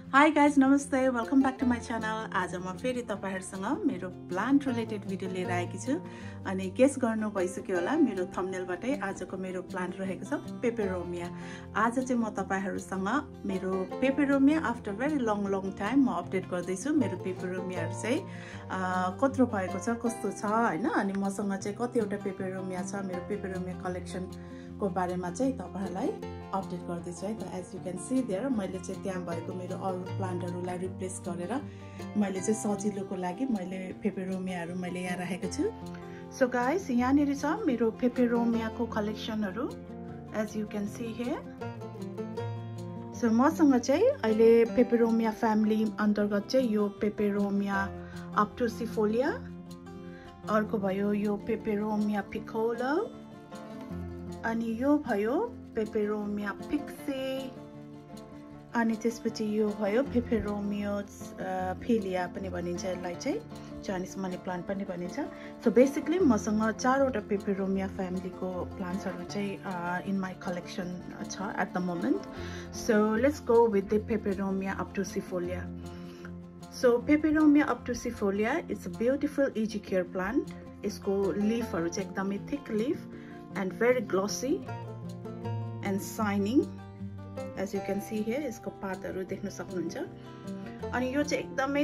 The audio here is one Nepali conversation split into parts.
Hi guys, namaste. Welcome back to my channel. आज म फेरि तपाईहरुसँग मेरो प्लान्ट रिलेटेड भिडियो लिएर आएकी छु अनि गेस गर्नु भइसक्यो होला मेरो थम्बनेलबाटै आजको मेरो प्लान्ट रहेको छ पेपेरोमिया। आज चाहिँ म तपाईहरुसँग मेरो peperomia after very long time म अपडेट गर्दै छु। मेरो पेपेरोमियाहरु चाहिँ कत्रो भएको छ, कस्तो छ हैन, अनि मसँग चाहिँ कतिवटा पेपेरोमिया छ, मेरो पेपेरोमिया कलेक्सन को बारेमा चाहिँ तपाईहरुलाई अपडेट गर्दै छु है त। As you can see there मैले चाहिँ त्यहाँ भएको मेरो अरु प्लान्टहरुलाई रिप्लेस गरेर मैले चाहिँ सजिलोको लागि मैले पेपेरोमियाहरु मैले यहाँ राखेको छु। सो गाइस, यहाँनेरि छ मेरो पेपेरोमियाको कलेक्सनहरु as you can see here. So मसँग चाहिँ अहिले पेपेरोमिया फ्यामिली अन्तर्गत चाहिँ यो पेपेरोमिया अप्टुसिफोलिया, अर्को भयो यो पेपेरोमिया पिकोलो, अनि यो भयो पेपेरोमिया पिक्सी, अनि त्यसपछि यो भयो पेपेरोमिया फिलिया पनि भनिन्छ, यसलाई चाहिँ चाइनिज मनी प्लान्ट पनि भनिन्छ। सो बेसिकली मसँग चारवटा पेपेरोमिया फ्यामिलीको प्लान्ट्सहरु चाहिँ इन माई कलेक्सन छ at the moment. So let's go with the peperomia obtusifolia. So peperomia obtusifolia it's a beautiful easy care plant. यसको लिफहरु चाहिँ एकदमै thick leaf and very glossy and shining, as you can see here। यसको पातहरु देख्न सक्नुहुन्छ। अनि यो चाहिँ एकदमै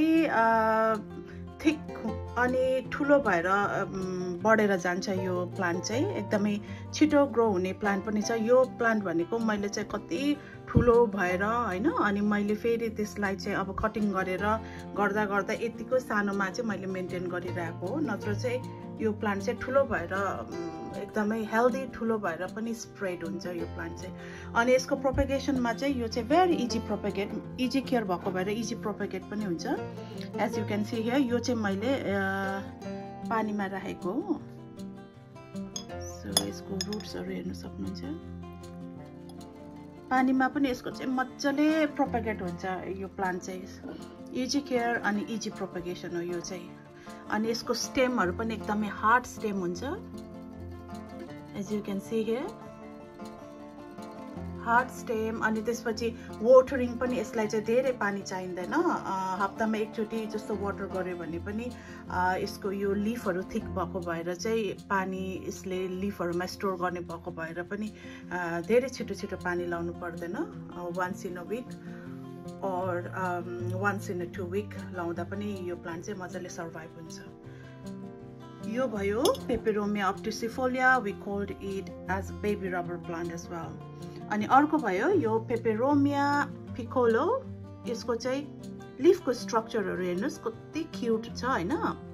थिक अनि ठुलो भएर बढेर जान्छ। यो प्लान्ट चाहिँ एकदमै छिटो ग्रो हुने प्लान्ट पनि छ। यो प्लान्ट भनेको मैले चाहिँ कति ठुलो भएर हैन, अनि मैले फेरि त्यसलाई चाहिँ अब कटिङ गरेर गर्दा गर्दा यतिको सानोमा चाहिँ मैले मेन्टेन गरिरहेको हो। नत्र चाहिँ यो प्लान्ट चाहिँ ठुलो भएर एकदमै हेल्दी ठुलो भएर पनि स्प्रेड हुन्छ यो प्लान्ट चाहिँ। अनि यसको प्रोपेगेसनमा चाहिँ यो चाहिँ very easy propagate, easy care भएको भएर इजी प्रोपेगेट पनि हुन्छ। As you can see here यो चाहिँ मैले पानीमा राखेको हो। सो यसको रुट्सहरु हेर्न सक्नुहुन्छ। पानीमा पनि यसको चाहिँ मज्जाले प्रोपेगेट हुन्छ यो प्लान्ट चाहिँ। इजी केयर अनि इजी प्रोपेगेसन हो यो चाहिँ। अनि यसको स्टेमहरु पनि एकदमै हार्ड स्टेम हुन्छ। As you can see here, hard stem। अनि त्यसपछि वाटरिङ पनि यसलाई चाहिँ धेरै पानी चाहिँदैन। हप्तामा एकचोटी जस्तो वाटर गर्यो भने पनि यसको यो लिफहरु थिक भएको भएर चाहिँ पानी यसले लिफहरुमा स्टोर गर्ने भएको भएर पनि धेरै छिटो पानी लाउनु पर्दैन। once in a week or once in a 2 week लाउँदा पनि यो प्लान्ट चाहिँ मजाले सर्भाइभ हुन्छ। यो भयो peperomia obtusifolia, we called it as baby rubber plant as well। अनि अर्को भयो यो पेपेरोमिया पिकोलो। यसको चाहिँ लिफको स्ट्रक्चरहरु हेर्नुस् कति क्यूट छ हैन।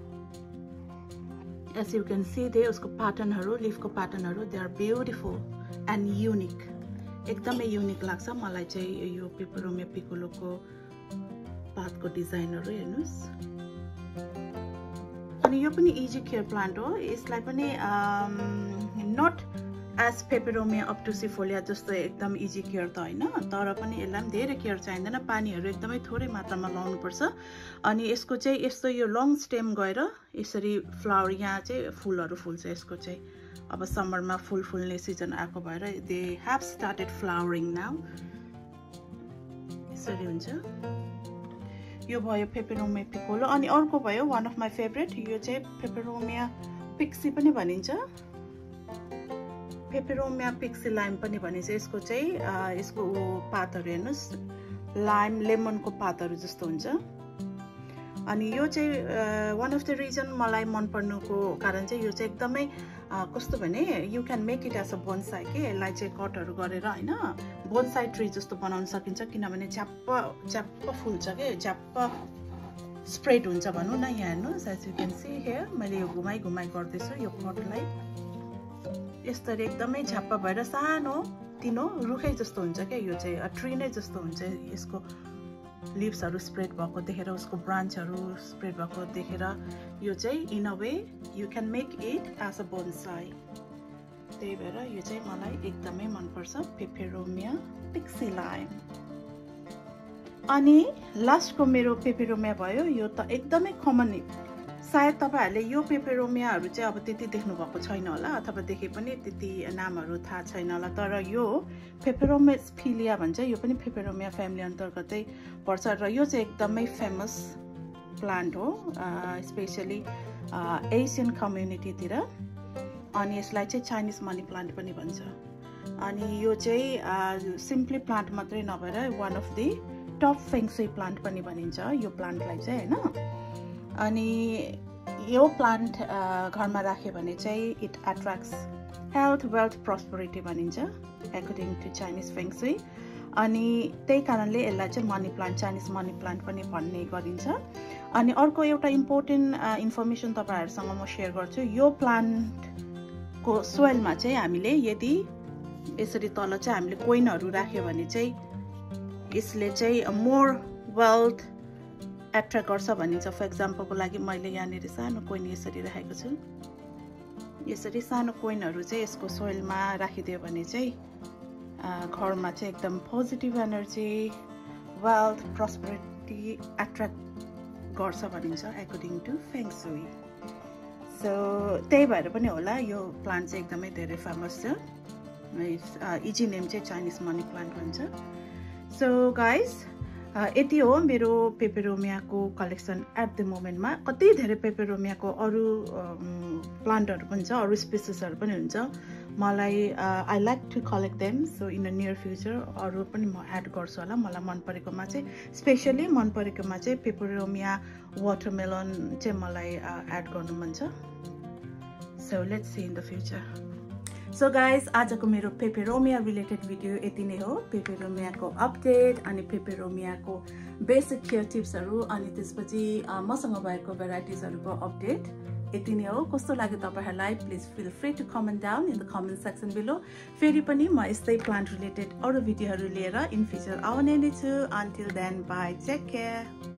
as you can see there उसको प्याटर्नहरु, लिफको प्याटर्नहरु they are beautiful and unique। एकदमै युनिक लाग्छ मलाई चाहिँ यो पेपेरोमिया पिकोलोको पातको डिजाइनहरु हेर्नुस्। अनि यो पनि इजी केयर प्लान्ट हो। यसलाई पनि नट एज पेपेरोमिया अप्टुसिफोलिया जस्तो एकदम इजी केयर त हैन, तर पनि यसलाई पनि धेरै केयर चाहिँदैन। पानीहरु एकदमै थोरै मात्रामा लाउनु पर्छ। अनि यसको चाहिँ यस्तो यो लङ स्टेम गएर यसरी फ्लावर यहाँ चाहिँ फुलहरु फुल्छ। यसको चाहिँ अब समरमा फुल फुल्ने सिजन आएको भएर they have started flowering now. यसरी हुन्छ। यो भयो पेपेरोमिया पिकोलो। अनि अर्को भयो वान अफ माई फेभरेट, यो चाहिँ पेपेरोमिया पिक्सी पनि भनिन्छ। पेपेरोमिया पिक्सी लाइम पनि भनिन्छ। यसको चाहिँ यसको पातहरु हेर्नुस् लाइम लेमनको पातहरु जस्तो हुन्छ। अनि यो चाहिँ वान अफ द रिजन मलाई मन पर्नुको कारण चाहिँ यो चाहिँ एकदमै कस्तो भने you can make it as a bonsai के। यसलाई चाहिँ कटहरु गरेर हैन बोनसाई ट्री जस्तो बनाउन सकिन्छ, किनभने झ्याप्प फुल्छ के, झ्याप्प स्प्रेड हुन्छ भनौं न। यहाँ हेर्नुस् as you can see here मैले यो घुमाइ गर्दै छु यो कटलाई। यसरी एकदमै झ्याप्प भएर सानो तिनो रुखै जस्तो हुन्छ के। यो चाहिँ ट्री नै जस्तो हुन्छ। यसको लिभ्सहरु स्प्रेड भएको देखेर, उसको ब्रान्चहरु स्प्रेड भएको देखेर यो चाहिँ in a way you can make it as a bonsai. त्यही भएर यो चाहिँ मलाई एकदमै मन पर्छ पेपेरोमिया पिक्सी लाइम। अनि लास्टको मेरो पेपेरोमिया भयो। यो त एकदमै कमन सायद तपाईहरुले यो पेपेरोमियाहरु चाहिँ अब त्यति देख्नु भएको छैन होला अथवा देखे पनि त्यति नामहरु थाहा छैन होला तर यो पेपेरोमेस्फिलिया भन्छ यो पनि पेपेरोमिया फ्यामिली अन्तर्गतै पर्छ र यो चाहिँ एकदमै फेमस प्लान्ट हो स्पेशली एसियन कम्युनिटीतिर अनि यसलाई चाहिँ चाइनिज मनी प्लान्ट पनि भन्छ अनि यो चाहिँ सिम्पली प्लान्ट मात्रै नभएर one of the top feng shui plant पनि भनिन्छ यो प्लान्टलाई चाहिँ हैन अनि यो प्लान्ट घरमा राख्यो भने चाहिँ it attracts health wealth prosperity भनिन्छ अकर्डिङ टु चाइनिज फेङ्सुई अनि त्यही कारणले यसलाई चाहिँ money plant Chinese money plant पनि भन्ने गरिन्छ अनि अर्को एउटा इम्पोर्टेन्ट इन्फर्मेसन तपाईहरुसँग म शेयर गर्छु यो प्लान्टको सोइलमा चाहिँ हामीले यदि यसरी तल चाहिँ हामीले कोइनहरु राख्यो भने चाहिँ यसले चाहिँ मोर वेल्थ एट्र्याक्ट गर्छ भनिन्छ फर एक्जाम्पलको लागि मैले यहाँनिर सानो कोइन यसरी राखेको छु यसरी सानो कोइनहरु चाहिँ यसको सोइलमा राखिदियो भने चाहिँ घरमा चाहिँ एकदम positive energy wealth prosperity attract गर्छ भनिन्छ अकर्डिङ टु फेङ्सुई सो त्यही भएर पनि होला यो प्लान्ट चाहिँ एकदमै धेरै फेमस छ इजी नेम चाहिँ चाइनिज मनी प्लान्ट भन्छ सो गाइस यति हो मेरो पेपेरोमियाको कलेक्सन एट द मोमेन्टमा कति धेरै पेपेरोमियाको अरु प्लान्टहरु पनि छ अरु स्पेसिसहरु पनि हुन्छ मलाई I like to collect them so in the near future अरु पनि म एड गर्छु होला मलाई मन परेकोमा चाहिँ स्पेशली मन परेकोमा चाहिँ पेपेरोमिया वाटरमेलन चाहिँ मलाई एड गर्नु मन छ so let's see in the future so guys आजको मेरो पेपेरोमिया रिलेटेड भिडियो यति नै हो पेपेरोमियाको अपडेट अनि पेपेरोमियाको बेसिक केयर टिप्सहरु अनि त्यसपछि मसँग भएको भेराइटिजहरुको अपडेट यति नै हो कस्तो लाग्यो तपाईहरुलाई please feel free to comment down in the comment section below फेरि पनि म यस्तै प्लान्ट रिलेटेड अरु भिडियोहरु लिएर इन फ्युचर आउने नै छु until then bye take care